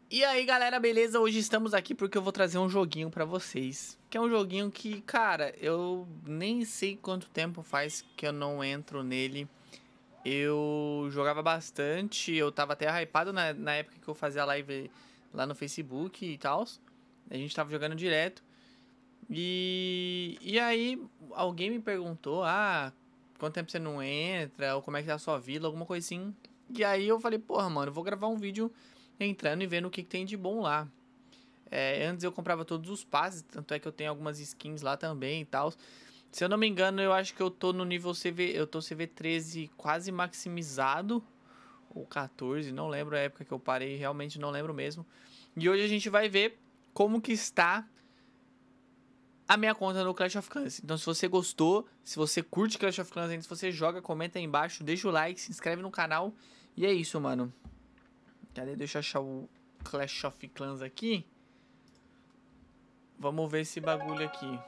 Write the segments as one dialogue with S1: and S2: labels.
S1: E aí galera, beleza? Hoje estamos aqui porque eu vou trazer um joguinho pra vocês. Que é um joguinho que, cara, eu nem sei quanto tempo faz que eu não entro nele. Eu jogava bastante, eu tava até hypado na época que eu fazia live lá no Facebook e tal. A gente tava jogando direto. E aí alguém me perguntou, quanto tempo você não entra? Ou como é que tá a sua vila? Alguma coisa assim. E aí eu falei, porra, mano, eu vou gravar um vídeo entrando e vendo o que tem de bom lá. Antes eu comprava todos os passes, tanto é que eu tenho algumas skins lá também e tal. Se eu não me engano, eu acho que eu tô no nível CV, eu tô CV 13 quase maximizado, ou 14, não lembro a época que eu parei, realmente não lembro mesmo. E hoje a gente vai ver como que está a minha conta no Clash of Clans. Então se você gostou, se você curte Clash of Clans, se você joga, comenta aí embaixo, deixa o like, se inscreve no canal. E é isso, mano. Cadê? Deixa eu achar o Clash of Clans aqui. Vamos ver esse bagulho aqui.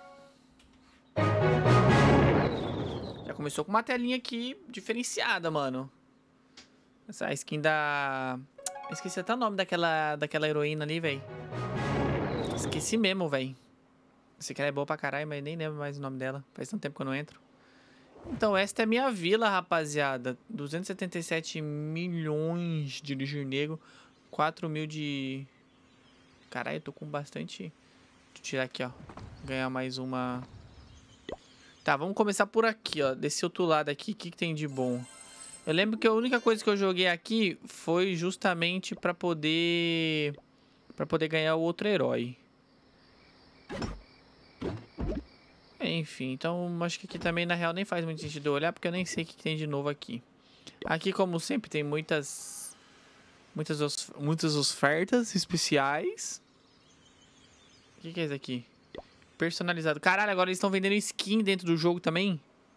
S1: Já começou com uma telinha aqui diferenciada, mano. Essa skin da... Esqueci até o nome daquela heroína ali, velho. Esqueci mesmo, velho. Esse cara é boa pra caralho, mas nem lembro mais o nome dela. Faz tanto tempo que eu não entro. Então, esta é a minha vila, rapaziada. 277 milhões de lixo negro. 4 mil de... Caralho, eu tô com bastante... Deixa eu tirar aqui, ó. Ganhar mais uma... Tá, vamos começar por aqui, ó. Desse outro lado aqui, o que tem de bom? Eu lembro que a única coisa que eu joguei aqui foi justamente pra poder ganhar o outro herói. Enfim, então acho que aqui também na real nem faz muito sentido eu olhar, porque eu nem sei o que tem de novo aqui. Aqui, como sempre, tem muitas ofertas especiais. O que é isso aqui? Personalizado. Caralho, agora eles estão vendendo skin dentro do jogo também?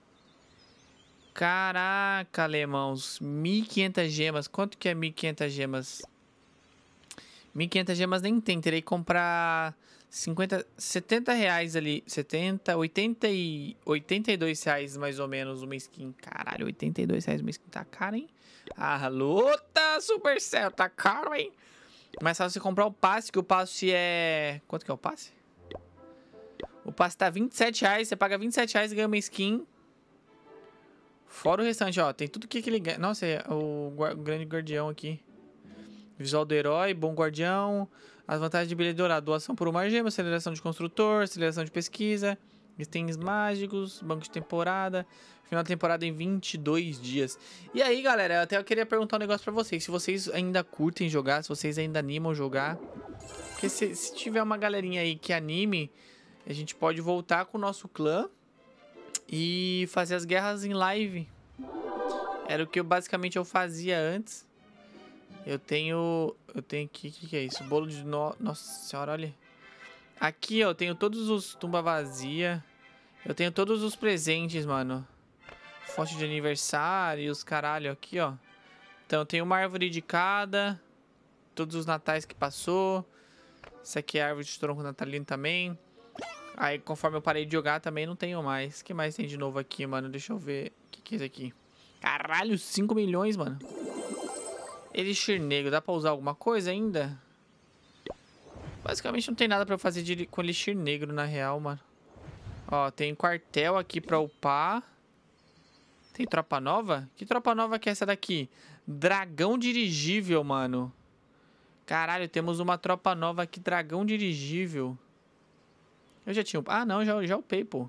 S1: Caraca, alemãos. 1.500 gemas. Quanto que é 1.500 gemas? 1.500 gemas nem tem. Terei que comprar 50, 70 reais ali. 70, 80 e 82 reais mais ou menos uma skin. Caralho, 82 reais uma skin. Tá caro, hein? Ah, luta, Supercell. Tá caro, hein? Mas só você comprar o passe, que o passe é... Quanto que é o passe? O passe tá 27 reais. Você paga 27 reais e ganha uma skin. Fora o restante, ó. Tem tudo que ele ganha. Nossa, é o grande guardião aqui. Visual do herói, bom guardião. As vantagens de bilhete dourado. Doação por uma gema, aceleração de construtor, aceleração de pesquisa. Itens mágicos, banco de temporada. Final da temporada em 22 dias. E aí, galera, eu queria perguntar um negócio pra vocês. Se vocês ainda curtem jogar, se vocês ainda animam jogar. Porque se tiver uma galerinha aí que anime, a gente pode voltar com o nosso clã e fazer as guerras em live. Era o que basicamente eu fazia antes. Eu tenho aqui, o que é isso? Bolo de Nossa senhora, olha. Aqui, ó, eu tenho todos os tumba vazia. Eu tenho todos os presentes, mano. Fonte de aniversário, os caralho aqui, ó. Então eu tenho uma árvore de cada. Todos os natais que passou. Isso aqui é a árvore de tronco natalino também. Aí, conforme eu parei de jogar, também não tenho mais. O que mais tem de novo aqui, mano? Deixa eu ver. O que é isso aqui? Caralho, 5 milhões, mano. Elixir negro. Dá pra usar alguma coisa ainda? Basicamente não tem nada pra fazer com elixir negro, na real, mano. Ó, tem quartel aqui pra upar. Tem tropa nova? Que tropa nova que é essa daqui? Dragão dirigível, mano. Caralho, temos uma tropa nova aqui. Dragão dirigível. Eu já tinha... Ah, não, já upei, pô.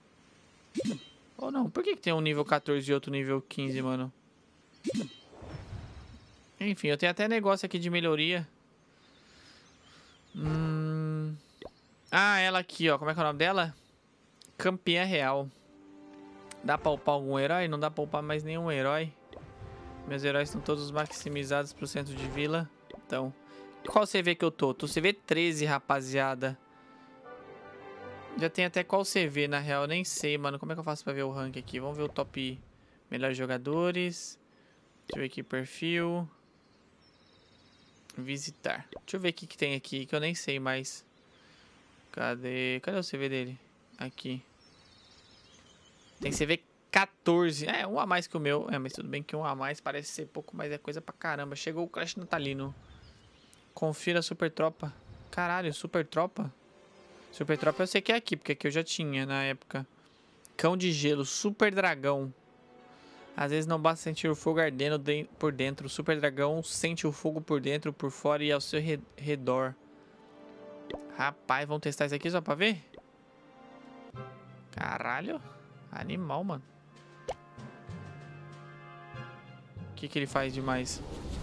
S1: Ou não, por que tem um nível 14 e outro nível 15, mano? Enfim, eu tenho até negócio aqui de melhoria. Ah, ela aqui, ó. Como é que é o nome dela? Campeã real. Dá pra upar algum herói? Não dá pra upar mais nenhum herói. Meus heróis estão todos maximizados pro centro de vila. Então, qual CV que eu tô? Tô CV 13, rapaziada. Já tem até qual CV, na real. Eu nem sei, mano. Como é que eu faço pra ver o rank aqui? Vamos ver o top melhores jogadores. Deixa eu ver aqui, perfil. Visitar. Deixa eu ver o que tem aqui, que eu nem sei mais. Cadê o CV dele? Aqui. Tem CV 14. É, um a mais que o meu. É, mas tudo bem que um a mais parece ser pouco, mas é coisa pra caramba. Chegou o Clash natalino. Confira a super tropa. Caralho, super tropa? Super tropa eu sei que é aqui, porque aqui eu já tinha na época. Cão de gelo, super dragão. Às vezes não basta sentir o fogo ardendo por dentro. O super dragão sente o fogo por dentro, por fora e ao seu redor. Rapaz, vamos testar isso aqui só pra ver? Caralho. Animal, mano. O que ele faz demais?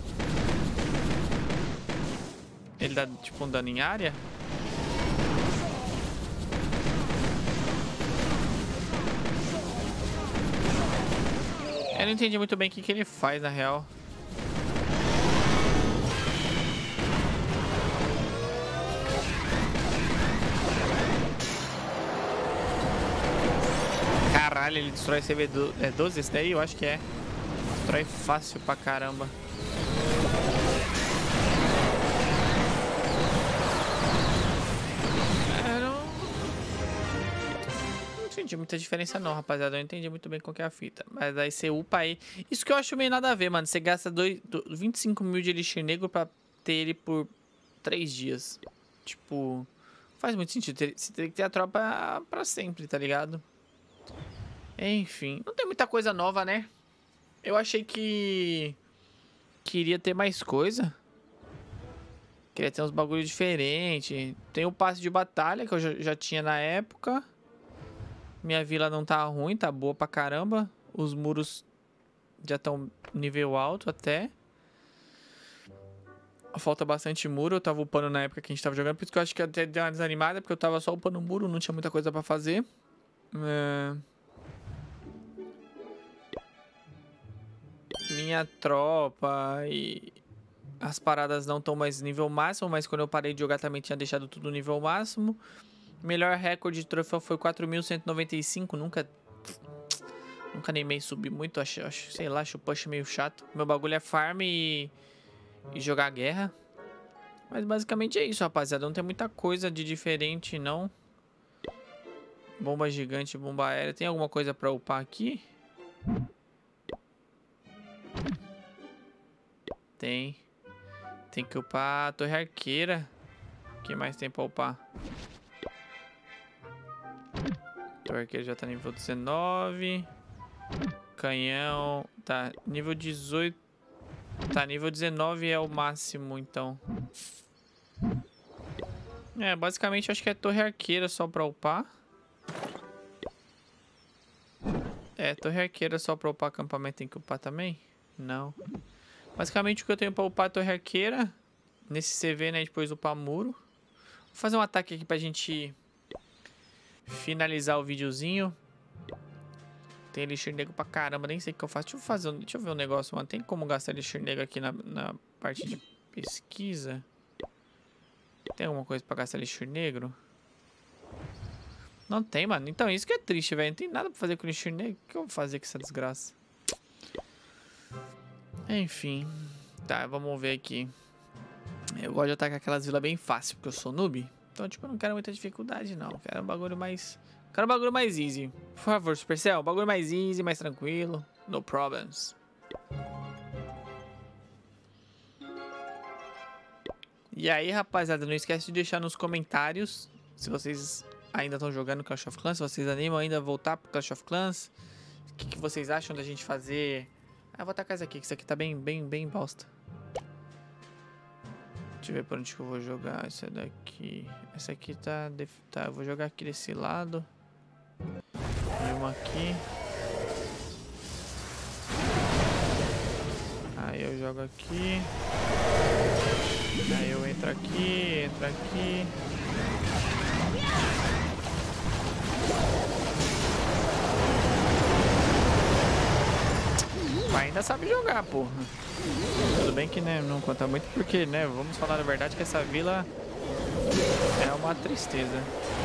S1: Ele dá tipo um dano em área? Eu não entendi muito bem o que ele faz na real. Caralho, ele destrói CV12 esse daí? Eu acho que é. Destrói fácil pra caramba. Não entendi muita diferença não, rapaziada. Eu não entendi muito bem qual que é a fita. Mas aí você upa aí. Isso que eu acho meio nada a ver, mano. Você gasta 25 mil de elixir negro pra ter ele por 3 dias. Tipo, faz muito sentido. Você tem que ter a tropa pra sempre, tá ligado? Enfim, não tem muita coisa nova, né? Eu achei que queria ter mais coisa. Queria ter uns bagulhos diferentes. Tem o passe de batalha que eu já tinha na época. Minha vila não tá ruim, tá boa pra caramba. Os muros já estão nível alto até. Falta bastante muro. Eu tava upando na época que a gente tava jogando. Por isso que eu acho que até deu uma desanimada. Porque eu tava só upando o muro, não tinha muita coisa pra fazer. Minha tropa e as paradas não estão mais nível máximo, mas quando eu parei de jogar também tinha deixado tudo nível máximo. Melhor recorde de troféu foi 4.195, nunca animei subir muito, acho, sei lá, acho o push meio chato. Meu bagulho é farm e jogar guerra. Mas basicamente é isso, rapaziada, não tem muita coisa de diferente não. Bomba gigante, bomba aérea, tem alguma coisa pra upar aqui? Tem que upar a torre arqueira. O que mais tem pra upar? Torre arqueira já tá nível 19. Canhão. Tá, nível 18. Tá, nível 19 é o máximo, então. É, basicamente acho que é torre arqueira só pra upar. É, torre arqueira só pra upar acampamento tem que upar também? Não. Basicamente o que eu tenho pra upar a torre arqueira. Nesse CV, né? Depois upar muro. Vou fazer um ataque aqui pra gente finalizar o videozinho. Tem elixir negro pra caramba. Nem sei o que eu faço. Deixa eu ver um negócio, mano. Tem como gastar elixir negro aqui na parte de pesquisa? Tem alguma coisa pra gastar elixir negro? Não tem, mano. Então isso que é triste, velho. Não tem nada pra fazer com elixir negro. O que eu vou fazer com essa desgraça? Enfim. Tá, vamos ver aqui. Eu gosto de atacar aquelas vilas bem fácil, porque eu sou noob. Então, tipo, eu não quero muita dificuldade, não. Quero um bagulho mais... Quero um bagulho mais easy. Por favor, Supercell. Um bagulho mais easy, mais tranquilo. No problems. E aí, rapaziada, não esquece de deixar nos comentários se vocês ainda estão jogando Clash of Clans, se vocês animam ainda a voltar pro Clash of Clans. O que vocês acham da gente fazer... Ah, eu vou atacar essa aqui, que isso aqui tá bem bosta. Deixa eu ver por onde que eu vou jogar essa daqui. Essa aqui tá... Tá, eu vou jogar aqui desse lado. E uma aqui. Aí eu jogo aqui. Aí eu entro aqui, Ainda sabe jogar, porra. Tudo bem que, né, não conta muito porque, né, vamos falar a verdade que essa vila é uma tristeza.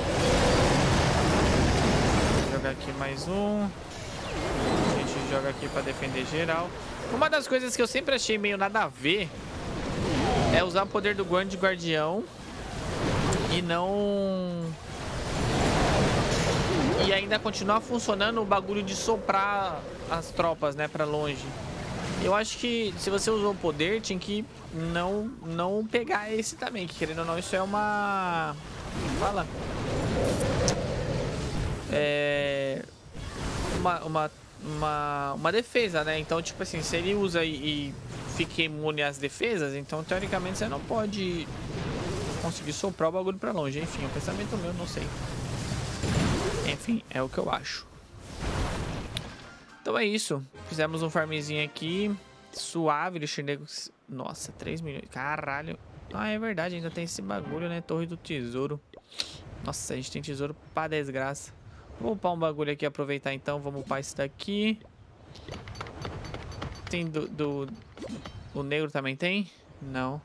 S1: Vou jogar aqui mais um. A gente joga aqui pra defender geral. Uma das coisas que eu sempre achei meio nada a ver é usar o poder do Guardião de Guardião e não... E ainda continuar funcionando o bagulho de soprar as tropas, né, pra longe. Eu acho que se você usou o poder, tinha que não pegar esse também, que querendo ou não, isso é uma... Fala. É... Uma defesa, né? Então, tipo assim, se ele usa e fica imune às defesas, então, teoricamente, você não pode conseguir soprar o bagulho pra longe. Enfim, o pensamento meu, não sei. Enfim, é o que eu acho. Então é isso. Fizemos um farmzinho aqui. Suave, lixo negro. Nossa, 3 milhões. Caralho. Ah, é verdade, ainda tem esse bagulho, né? Torre do tesouro. Nossa, a gente tem tesouro pra desgraça. Vou upar um bagulho aqui, aproveitar então. Vamos upar esse daqui. Tem o negro também tem? Não.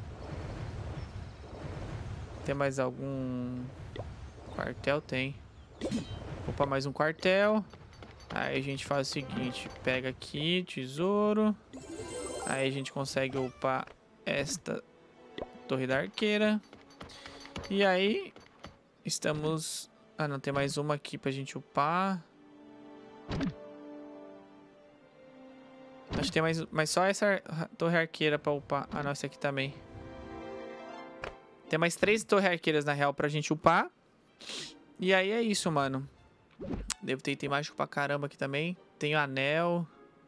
S1: Tem mais algum quartel? Tem. Vou upar mais um quartel. Aí a gente faz o seguinte. Pega aqui, tesouro. Aí a gente consegue upar esta torre da arqueira. E aí estamos... Ah, não, tem mais uma aqui pra gente upar. Acho que tem mais só essa torre arqueira pra upar. Ah, não, essa aqui também. Tem mais 3 torres arqueiras, na real, pra gente upar. E aí é isso, mano. Devo ter item mágico pra caramba aqui também. Tem o anel.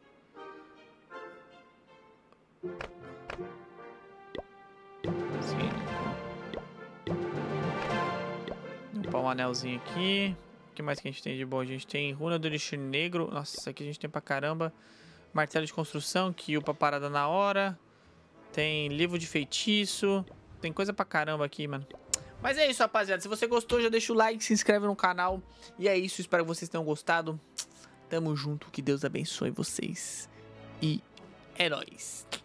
S1: Sim. Vou upar um anelzinho aqui. O que mais que a gente tem de bom? A gente tem runa do lixo negro. Nossa, isso aqui a gente tem pra caramba. Martelo de construção, que upa parada na hora. Tem livro de feitiço. Tem coisa pra caramba aqui, mano. Mas é isso, rapaziada. Se você gostou, já deixa o like, se inscreve no canal. E é isso, espero que vocês tenham gostado. Tamo junto, que Deus abençoe vocês. E é nóis.